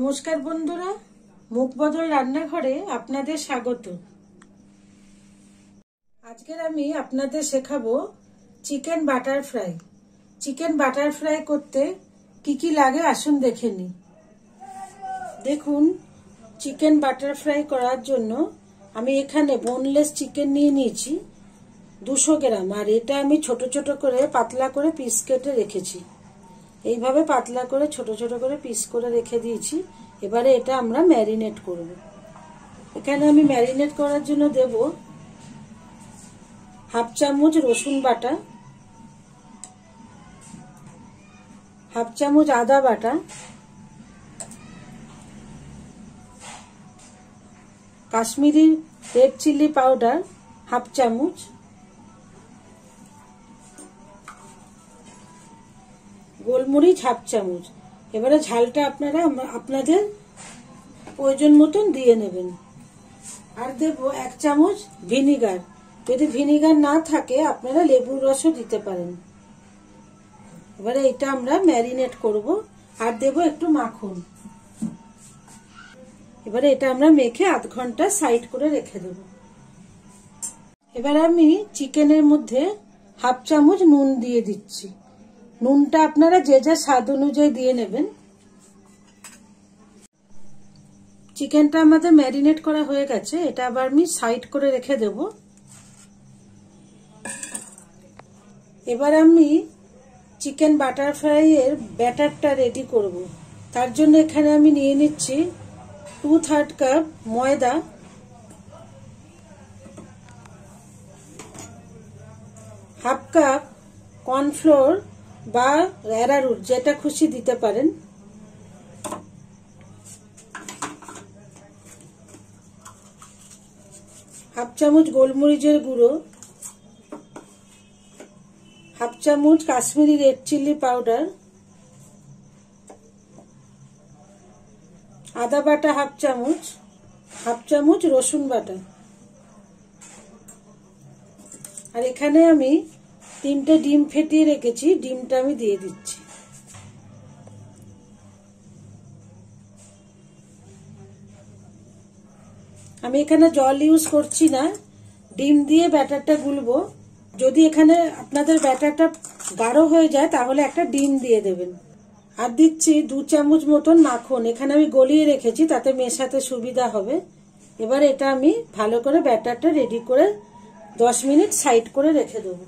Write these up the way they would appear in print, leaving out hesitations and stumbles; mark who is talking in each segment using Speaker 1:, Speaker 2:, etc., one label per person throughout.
Speaker 1: নমস্কার বন্ধুরা, মুখবদল রান্নাঘরে আপনাদের স্বাগত। আজকের আমি আপনাদের শেখাবো chicken butter fry. Chicken butter fry করতে কি কি লাগে আসুন দেখে নিই। দেখুন, চিকেন বাটার ফ্রাই করার জন্য আমি এখানে বোনলেস চিকেন নিয়ে নিয়েছি 200 গ্রাম, আর এটা আমি ছোট ছোট করে পাতলা করে পিস কেটে রেখেছি। এইভাবে পাতলা করে ছোট ছোট করে পিস করে রেখে দিয়েছি। এবারে এটা আমরা ম্যারিনেট করব। এখানে আমি ম্যারিনেট করার জন্য দেব হাফ চামচ রসুন বাটা, হাফ চামচ আদা বাটা, Kashmiri red chilli powder half চামচ, গোলমরিচ হাফ চামচ। এবারে ঝালটা আপনারা আপনাদের প্রয়োজন মতন দিয়ে নেবেন। আর দেব 1 চামচ ভিনিগার। যদি ভিনিগার না থাকে আপনারা লেবুর রসও দিতে পারেন। এবারে এটা আমরা ম্যারিনেট করব। আর দেব একটু মাখন। এবারে এটা আমরা মেখে আধ ঘন্টা সাইড করে রেখে দেব। এবারে আমি চিকেনের মধ্যে হাফ চামচ নুন দিয়ে দিচ্ছি। নুনটা আপনারা যে যা স্বাদ অনুযায়ী দিয়ে নেবেন। চিকেনটা আমাদের ম্যারিনেট করা হয়ে গেছে, এটা আবার আমি সাইড করে রেখে দেব। এবার আমি চিকেন বাটার ফ্রাই এর ব্যাটারটা রেডি করব। তার জন্য এখানে আমি নিয়ে নিচ্ছি 2/3 কাপ ময়দা, হাফ কাপ কর্নফ্লোর বা অ্যারারুট, যেটা খুশি দিতে পারেন, হাফ চামচ গোলমরিচের গুঁড়ো, হাফ চামচ কাশ্মীরি রেড চিলি পাউডার, আদা বাটা হাফ চামচ রসুন বাটা। আর এখানে আমি 3টে ডিম ফেটিয়ে রেখেছি, ডিমটা আমি দিয়ে দিচ্ছি। আমি এখানে জল ইউজ করছি না, ডিম দিয়ে ব্যাটারটা গুলবো। যদি এখানে আপনাদের ব্যাটারটা গাঢ় হয়ে যায় তাহলে একটা ডিম দিয়ে দেবেন। আর দিচ্ছি 2 চামচ মতন মাখন। এখানে আমি গলিয়ে রেখেছি, তাতে মেশাতে সুবিধা হবে। এবার এটা আমি ভালো করে ব্যাটারটা রেডি করে 10 মিনিট সাইড করে রেখে দেবো।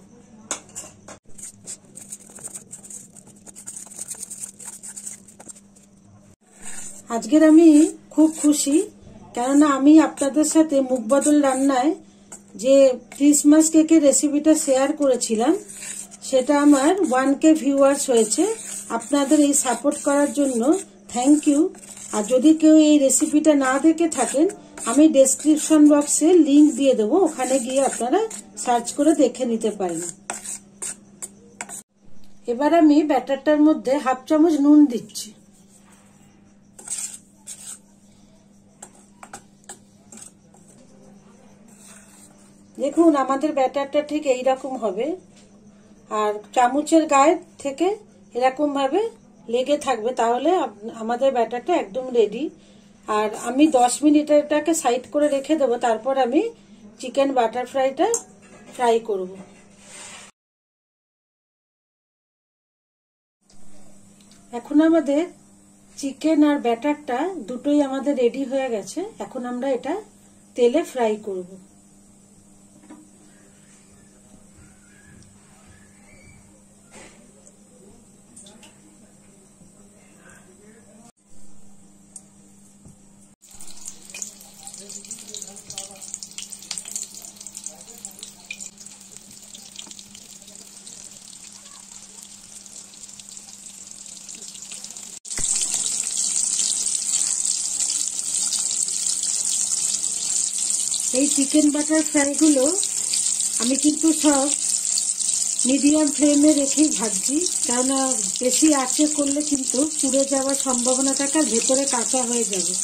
Speaker 1: আজকের আমি খুব খুশি, কেননা আমি আপনাদের সাথে মুখবদল রান্নায় যে ক্রিসমাস কেকের রেসিপিটা শেয়ার করেছিলাম, সেটা আমার 1K ভিউয়ার্স হয়েছে। আপনাদের এই সাপোর্ট করার জন্য থ্যাংক ইউ। আর যদি কেউ এই রেসিপিটা না দেখে থাকেন, আমি ডেসক্রিপশন বক্সে লিংক দিয়ে দেবো, ওখানে গিয়ে আপনারা সার্চ করে দেখে নিতে পারেন। এবার আমি ব্যাটারটার মধ্যে হাফ চামচ নুন দিচ্ছি। দেখুন, আমাদের ব্যাটারটা ঠিক এইরকম হবে, আর চামচের গায়ে থেকে এরকম ভাবে লেগে থাকবে, তাহলে আমাদের ব্যাটারটা একদম রেডি। আর আমি 10 মিনিট এটাকে সাইড করে রেখে দেবো, তারপর আমি চিকেন বাটার ফ্রাইটা ফ্রাই করব। এখন আমাদের চিকেন আর ব্যাটারটা দুটোই আমাদের রেডি হয়ে গেছে। এখন আমরা এটা তেলে ফ্রাই করব। এই চিকেন বাটার ফ্রাইগুলো আমি কিন্তু সব মিডিয়াম ফ্লেমে রেখেই ভাজছি, কেননা বেশি আঁচে করলে কিন্তু পুড়ে যাওয়ার সম্ভাবনা থাকে, আর ভেতরে কাঁচা হয়ে যাবে।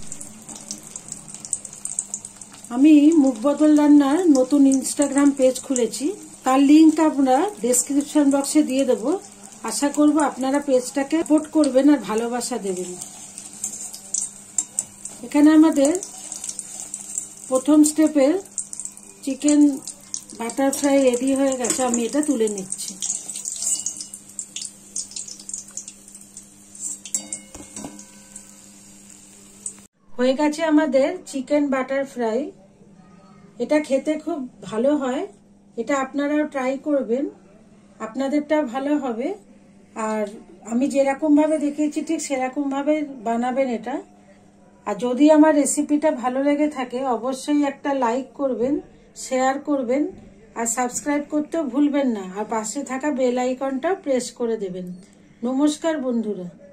Speaker 1: আমি মুখবদল রান্নার নতুন ইনস্টাগ্রাম পেজ খুলেছি, তার লিংক আমরা ডেসক্রিপশন বক্সে দিয়ে দেবো। আশা করব আপনারা পেজটাকে সাপোর্ট করবেন আর ভালোবাসা দেবেন। এখানে আমাদের প্রথম স্টেপের চিকেন বাটার ফ্রাই রেডি হয়ে গেছে। আমি এটা তুলে নিচ্ছি। হয়ে গেছে আমাদের চিকেন বাটার ফ্রাই। এটা খেতে খুব ভালো হয়, এটা আপনারাও ট্রাই করবেন, আপনাদেরটা ভালো হবে। আর আমি যেরকম ভাবে দেখিয়েছি ঠিক সেরকম ভাবে বানাবেন এটা। আর যদি আমার রেসিপিটা ভালো লেগে থাকে অবশ্যই একটা লাইক করবেন, শেয়ার করবেন আর সাবস্ক্রাইব করতেও ভুলবেন না। আর পাশে থাকা বেল আইকনটা প্রেস করে দেবেন। নমস্কার বন্ধুরা।